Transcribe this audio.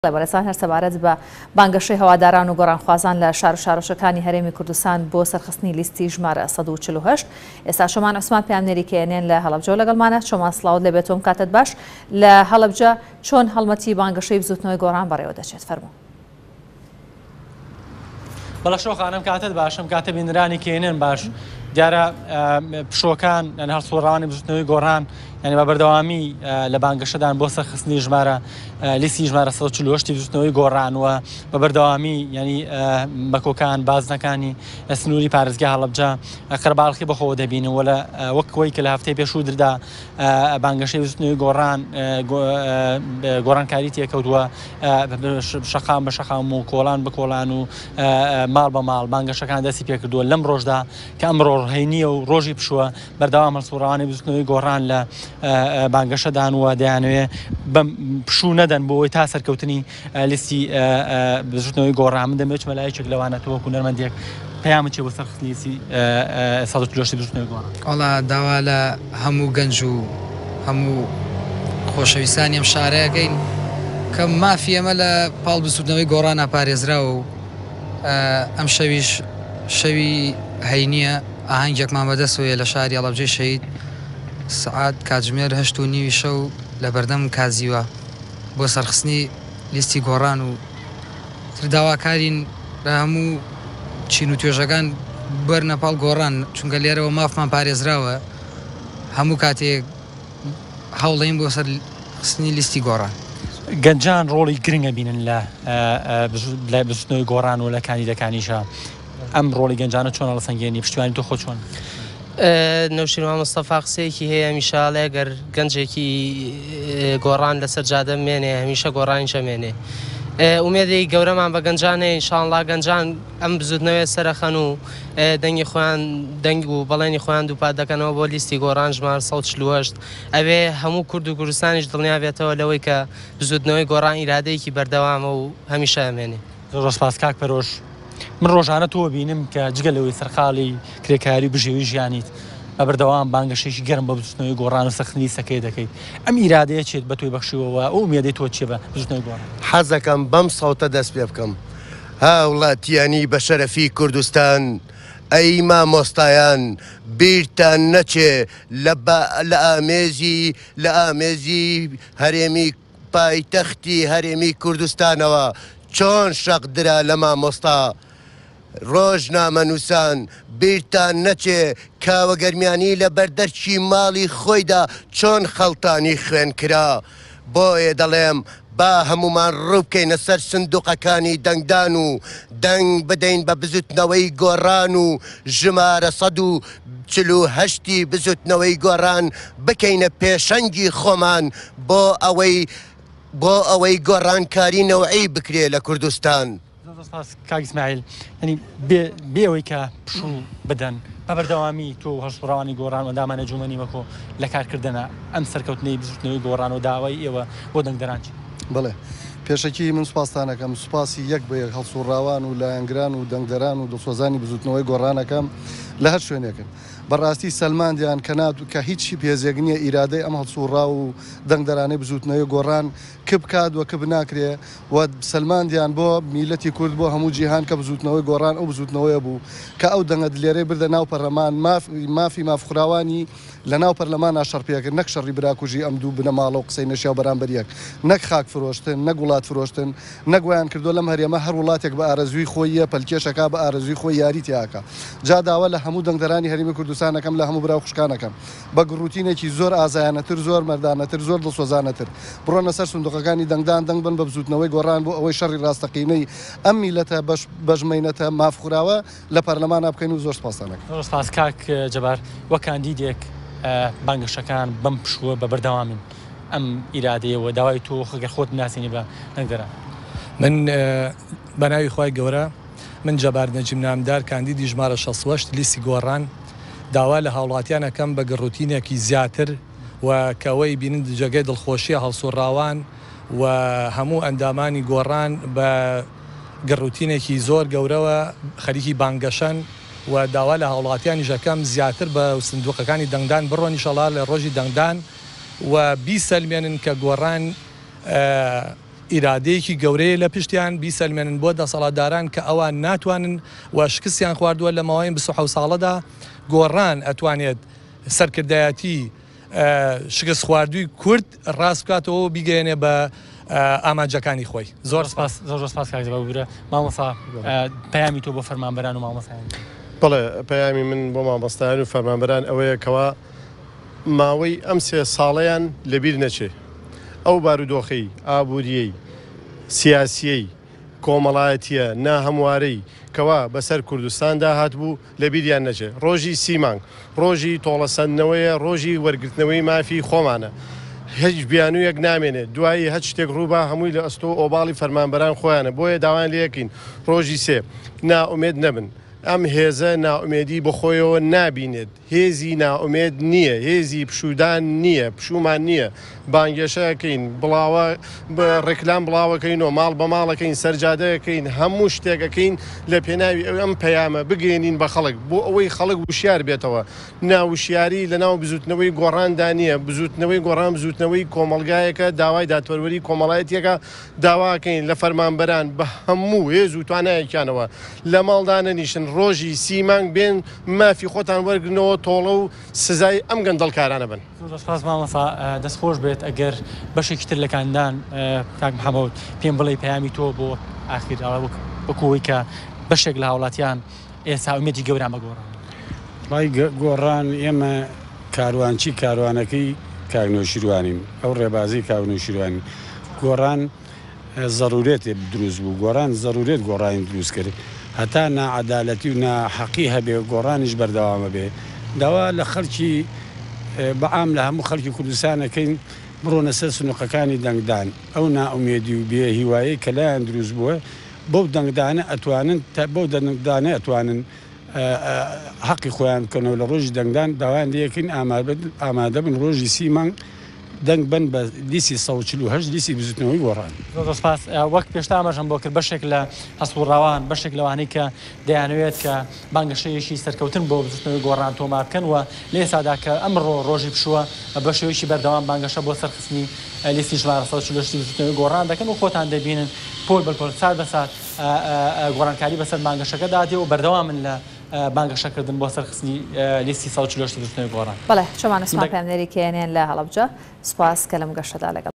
بەڕێستان هەر سەبارەت بە بانگەشەی هەواداران و گۆڕانخوازان لە شار و شارۆچەکانی هەرێمی کوردستان بۆ سەرخستنی لیستی ژمارە 148 ئێستا شۆمان عوسمان پەیامنێریکێنێن لە هەڵەبجە لەگەڵمانە شۆمان سڵاوت لەبێت تۆم کاتت باش لە هەڵەبجە چۆن هەڵمەتی بانگەشەی بزوتنەوەی گۆڕان بەڕێوە دەچێت فەرموو. بەڵە شۆخانم کاتت باشم کاتە بینرانی کێنێن باش دیارە پشۆکان هەڵسوڕانی بزوتنەوەی گۆڕان ینی بە بەردەوامی لە بانگەشەدان بۆ سەرخستنی ژمارە لیستی ژمارە 148 بزوتنەوەی گۆڕانوە بە بەردەوامی ینی بەکۆکان بازنەکانی سنووری پارێزگای هەڵەبجە قەرباڵخی بەخۆوە دەبینەوە لە وەکەوەی کە لە هەفتەی پێشوو دردا بانگەشەی بزوتنەوەی گۆڕان گۆڕانکاری تێکەوتووە شەقام بە شەقام و کۆڵان بە کۆڵان و ماڵ بە ماڵ بانگەشەکان دەستی پێکردووە لەم ڕۆژدا کە ئەمڕۆ ڕۆژهێنیە و ڕۆژی پشووە بەردەوام هەڵسوڕانی بزوتنەوەی گۆڕان لە بانگەشەدان وە دەیانوێ بەم پشوو نەدەن بۆ ئەوەی تا سەرکەوتنی لیستی بزوتنەوەی گۆڕان من دەمێت مەلایەکێک لەوانە تۆوەکو نەرمەندێک پەیامت چێ بۆ سەرخستنی لیستی 148 بزوتنەوەی گۆڕان. وەڵا داوا لە هەموو گەنج و هەموو خۆشەویستانی ئەم شارەیەکەین کە مافی ئەمە لە پاڵ بزوتنەوەی گۆڕانە پارێزراوە و ئەم شەویش شەوی هەینیە ئاهەنگێکمان بەدەستەوەیە لە شاری هەڵەبجەی شەهید سعات کاتژمێر 8:30 شەو لە بەردەم کازیوە بۆ سەرخستنی لیستی گۆڕان و داواکارین لە هەموو چین و توێژەکان بەرنە پاڵ گۆڕان چونکە لێرەوە مافمان پارێزراوە هەموو کاتێک هەوڵەین بۆ سەرخستنی لیستی گۆڕان. گەنجان ڕۆڵی گرنگە بینن لە بزوتنەوەی گۆڕان و لە کاندیدەکانیشە ئەم ڕۆڵی گەنجانە چۆن لە سەنگێنی پشتیوانی تۆ خۆ چۆن؟ نەوشیروان مستەفا قسەیەکی هەیە هەمیشاڵێ گەر گەنجێکی گۆڕان لەسەر جادە مێنێ هەمیشە گۆڕانی شەمێنێ ئومێدەی گەورەمان بە گەنجانێ ئینشاڵڵا گەنجان ئەم بزوتنەوەی سەرەخەن و دەنگی خۆیان دەنگ و بەڵێنی خۆیان دووپات دەکەنەوە بۆ لیستی گۆڕان ژمارە 148 ئەوێ هەموو کورد و کوردستانیش دڵنیا بێتەوە لەوەی کە بزوتنەوەی گۆڕان ئیرادەیەکی بەردەوامە و هەمیشە ئەمێنێ. زۆر سپاس کاک پەرۆش. من ڕۆژانە تۆ بینم کە جگە لەوەی سەرخاڵی کرێکاری بژێوی ژیانیت بە بەردەوام بانگەشێکی گەرم بە بزوتنەوەی گۆڕان و سەرخستنی سەکەی دەکەیت ئەم ئیرادەیە چێت بە تۆی بەخشیوەوە ئەو ئومێدەی تۆ چێ بە بزوتنەوەی گۆڕان؟ حەزەکەم بەم سەوتە دەست پێ بکەم هاوڵاتیانی بە شەرەفی کوردستان ئەی مامۆستایان بیرتان نەچێ لە ئامێزی هەرێمی پایتەختی هەرێمی کوردستانەوە چۆن شەقدرا لە مامۆستا ڕۆژنامەنووسان بیرتان نەچێ کاوەگەرمیانی لە بەردەرچی ماڵی خۆیدا چۆن خەڵتانی خوێن کرا بۆیە دەڵێم با هەمومان ڕووبکەینە سەر سندوقەکانی دەنگدان و دەنگ بدەین بە بزوتنەوەی گۆڕان و ژمارە 148 بزوتنەوەی گۆڕان بکەینە پێشەنگی خۆمان بۆ ئەوەی گۆڕانکاری نەوعی بکرێ لە کوردستان. کاک ئیسماعیل ینی بێەوەی کە پشوو بدەن بە بەردەوامی تۆ هەڵسوڕاوانی گۆڕان و دامانە جومەنی وەکۆ لە کارکردنە ئەم سەرکەوتنەی بزوتنەوەی گۆڕان و داوای ئێوە بۆ دەنگدەرانچی. بڵێ پێشەکی من سوپاسانەکەم سوپاسی یەک بە یەک هەڵسوڕاوان و لایەنگران و دەنگدەران و دڵسۆزانی بزوتنەوەی گۆڕانەکەم لە هەر شوێنێکن بەڕاستی سەلماندیان کە هیچی پێزێک نییە ئیرادەی ئەم هەڵسوڕا و دەنگدەرانەی بزوتنەوەی گۆڕان کب کات وە کب ناکرێ و سەلماندیان بۆ میلەتی کورد بۆ هەموو جیهان کە بزوتنەوەی گۆڕان ئەو بزوتنەوەیە بوو کە ئەو دەنگە لێرەی بردە ناو پەرلەمان مافی مافخراوانی لە ناو پەرلەمان ناشەڕپێکرد نەک شەڕی براکوژی ئەم دوو بنە ماڵە و قسەی نەشیا بەرامبەریەک نەک خاک فرۆشتن نەک وڵات فرۆشتن نەگویان کردو لەم هەرێمە هەر وڵاتێک بە ئارەزوی خۆیە پەلکێشەکە بە ئارەزوی خۆی یاری تیاکە جا داوا لە هەموو دەنگدەرانی هەرێمی کوردستانەکەم لە هەموو براو خوشکانەکەم بە گروتینێکی زۆر ئازایانەتر زۆر مەردانەتر زۆر دڵسۆزانەتر بڕۆنە سەر سندوقەکانی دەنگدان دەنگ بن بە بزوتنەوەی گۆڕان بۆ ئەوەی شەڕی ڕاستەقینەی ئەم میلەتە بەژمەینەتە مافخراوە لە پەرلەمانە بکەین و زۆر سپاسانەکە. زۆر سپاس کاک جەبار وە کاندیدێک بانگەشەکان بەم پشووە بە بەردەوامن ئەم ئیرادەیەوە داوای تۆ خەگەر خۆت ناسینی بە دەنگدەران. من بە ناوی خۆی گەورە من جەبار نەجیم نامدار کاندیدی ژمارە 68 لیستی گۆڕان داوا لە هاوڵاتیانەکەم بە گەڕوتینێکی زیاتر و کەوەی بینن جێگەی دڵخۆشیە هەڵسوڕاوان و هەموو ئەندامانی گۆڕان بە گەڕوتینێکی زۆر گەورەوە خەریکی بانگەشەن و داوا لە هاوڵاتیانی ژەکەم زیاتر بە سندوقەکانی دەنگدان بڕۆنی شەڵا لە ڕۆژی دەنگدان و بیسەلمێنن کە گۆڕان ئیرادەیەکی گەورەیە لە پشتیان بیسەلمێنن بۆ دەسەڵاتداران کە ئەوان ناتوانن و شکستیان خواردووە لە ماوەی 27 ساڵەدا گۆڕان ئەتوانێت سەرکردایەتی شکست خواردووی کورد ڕاست بکاتەوە بیگەێنێ بە ئامانجەکانی خۆی. زۆر سپاس کاکبورە مامۆستا پەیامی تۆ بۆ فەرمانبەران و مامۆستایان. بەڵێ پەیامی من بۆ مامۆستایان و فەرمانبەران ئەوەیە کەوا ماوەی ئەم 3 ساڵەیان لەبیر نەچێ ئەو بارودۆخەی ئابووریەی سیاسیەی کۆمەڵایەتیە ناهەموارەی کەوا بەسەر کوردستاندا هاتبوو لە بیریان نەچێ ڕۆژی سیمانگ ڕۆژی تۆڵەسەندنەوەیە ڕۆژی وەرگرتنەوەی مافی خۆمانە هیچ بیانوویەک نامێنێت دوایی هەچ شتێک ڕووبا هەمووی لە ئەستۆ ئۆباڵی فەرمانبەران خۆیانە بۆیە داوان لەکەین ڕۆژی 3 ناومێد نەبن ئەم هێزە ناومێدی بخۆیەوە نابینێت هێزی ناومێد نییە هێزی پشودان نییە پشومان نییە بانگێشەکەین بڵاوە ڕێکلام بڵاوەکەین و ماڵ بە ماڵەکەین سەرجادەکەین هەموو شتێکەکەین لە پێناوی ئەم پەیامە بگەێنین بە خەڵک بۆ ئەوەی خەڵک وشیار بێتەوە ناوشیاری لە ناو بزوتنەوەی گۆڕاندا نییە بزوتنەوەی گۆڕان بزوتنەوەی کۆمەلگایەکە داوای دادپەروەری کۆمەڵایەتیەکە داواکەین لە فەرمانبەران بە هەموو هێز و توانایەکیانەوە لە ماڵدا نەنیشن ڕۆژی سیمانگ بێن مافی خۆتان وەرگرنەوە تۆڵە و سزای ئەم گەندەڵکارانە بن. سپاس مامۆستا دەستخۆش بێت ئەگەر بەشێکی تر لەکاندان کاک محەممەد پێم بڵێ پەیامی تۆ بۆ ئاخیر وەکوەوەی کە بەشێک لە هاوڵاتیان ئێستا ئومێدی گەوران بەگۆڕان. ڕای گۆڕان ئێمە کاروانچی کاروانەکەی کاکنۆشیروانین ئەو ڕێبازی کاونۆشیروانی گۆڕان ضرورێتێ دروست بوو گۆڕان ضرورێت گۆڕانی دروست کرد هەتا ناعەدالەتی و ناحەقی هەبێ گۆڕانیش بەردەوامە بێ داوا لە خەڵکی بەعام لە هەموو خەڵکی کوردستانەکەین بڕۆنە سەر سنووقەکانی دەنگدان ئەو ناومێدی و بێ هیوایی کە لایەن دروست بووە بەو دەنگدانە ئەتوانن بەو دەنگدانە ئەتوانن حەقی خۆیان بکەنەوە لە ڕۆژی دەنگدان داوایان لەکەین ئامادە بن ڕۆژی سیمانگ دەنگ بن بە دیسی 148 دیسی بزوتنەوەی گۆڕان. زۆر سپاس وەک پێشتا ئاماژەم بۆ کرد بەشێک لە هەسوڕاوان بەشێک لەوانەی کە دەیانەوێت کە بانگەشەیەکی سەرکەوتن بۆ بزوتنەوەی گۆڕان تۆمار بکەن و لێ سادا کە ئەمڕۆ ڕۆژی پشووە بە شێوەیەکی بەردەوام بانگەشە بۆ سەرخستنی لیستی ژمارە 148 بزوتنەوەی گۆڕان دەکەن و خۆتان دەبینن پۆل بەپۆل سات بەسات گۆڕانکاری بەسەر بانگەشەکە دادێ و بەردەوامن لە بانگەشەکردن بۆ سەرخستنی لیستی 148 بزوتنەوەی گۆڕان. بەڵێ شەمان ئەسما پامنێری کێنێن لە هەڵەبجە سوپاس کە لەم گەشەدا لەگەڵ